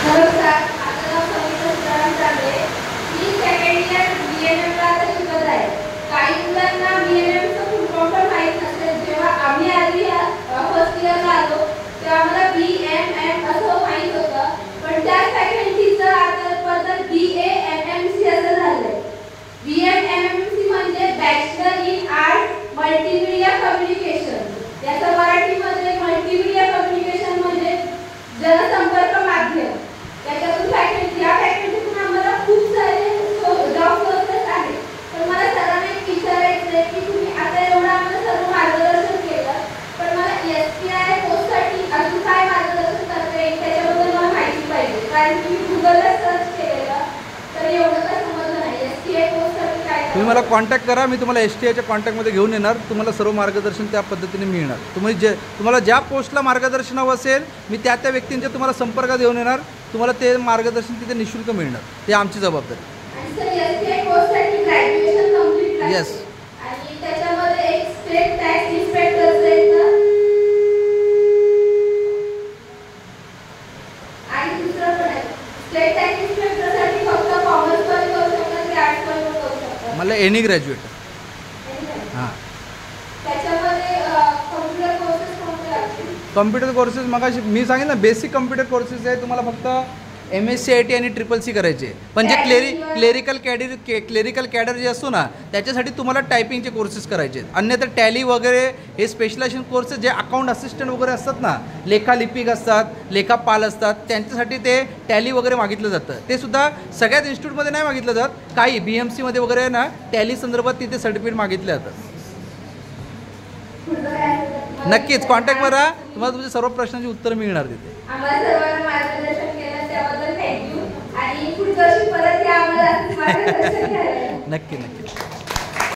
नमस्कार, माझं नाव सविता सीताराम चांदे. मी सेकंड इयर BNMला आता शिकत आहे. काही मुलांना BNMचं फुल फॉर्म पण माहीत नसेल. जेव्हा आम्ही आधी फर्स्ट इयरला आलो तेव्हा आम्हाला BMM असं माहीत होतं, पण त्या फॅकल्टीचं आता बदल BAMMC असं झालंय. BAMMC म्हणजे bachelor in art multimedia communication. याचं मराठीमध्ये मल्टीमीडिया कम्युनिकेशन म्हणजे जनसंपर्क माध्यम. त्याच्यातून या फॅकल्टीतून आम्हाला खूप सारे जॉब सोर्सेस आहेत. पण मला सरांना एक विचारायचं आहे की तुम्ही आता एवढं आम्हाला सर्व मार्गदर्शन केलं, पण मला SPI पोस्टसाठी अजून काय मार्गदर्शन करता येईल त्याच्याबद्दल मला माहिती पाहिजे. कारण की मी गुगलला सर्च केलेलं तर एवढं काय समजलं नाही. SPI पोस्टसाठी काय तुम्ही मला कॉन्टॅक्ट करा, मी तुम्हाला STIच्या कॉन्टॅक्टमध्ये घेऊन येणार. तुम्हाला सर्व मार्गदर्शन त्या पद्धतीने मिळणार. तुम्हाला ज्या पोस्टला मार्गदर्शन हवं असेल मी त्या व्यक्तींच्या तुम्हाला संपर्कात घेऊन येणार. तुम्हाला ते मार्गदर्शन तिथे निःशुल्क मिळणार. ते आमची जबाबदारी. आणि सर SPI पोस्टसाठी ग्रॅज्युएशन कंप्लीट आहे. येस. आणि त्याच्यामध्ये एक स्टेट टॅक्स इन्स्पेक्टरचं येतं आणि दुसरं पण आहे. स्टेट टॅक्स इन्स्पेक्टरसाठी फक्त कॉमर्स मध्ये करू शकतात की आर्ट्स मध्ये करू शकतात? मला एनी ग्रॅज्युएट. हां. त्याच्यामध्ये कॉम्प्युटर कोर्सेस कोणते लागतील? कम्प्युटर कोर्सेस मगाशी मी सांगेन ना, बेसिक कम्प्युटर कोर्सेस आहे. तुम्हाला फक्त MSc IT आणि CCC करायचे. पण जे क्लेरिकल कॅडर जे असतो ना त्याच्यासाठी तुम्हाला टायपिंगचे कोर्सेस करायचे आहेत. अन्यथा टॅली वगैरे हे स्पेशलायझेशन कोर्सेस जे अकाउंट असिस्टंट वगैरे असतात ना, लेखालिपिक असतात, लेखापाल असतात, त्यांच्यासाठी ते टॅली वगैरे मागितलं जातं. ते सुद्धा सगळ्याच इन्स्टिट्यूटमध्ये नाही मागितलं जात. काही BMCमध्ये वगैरे ना टॅली संदर्भात तिथे सर्टिफिकेट मागितले जातात. नक्कीच कॉन्टॅक्ट करा. तुम्हाला तुमच्या सर्व प्रश्नांची उत्तर मिळणार तिथे. आम्हाला सर्वांना मार्गदर्शन केलं त्याबद्दल थँक्यू. आणि पुढच्या वर्षी परत या आम्हाला मार्गदर्शन करायला. नक्की.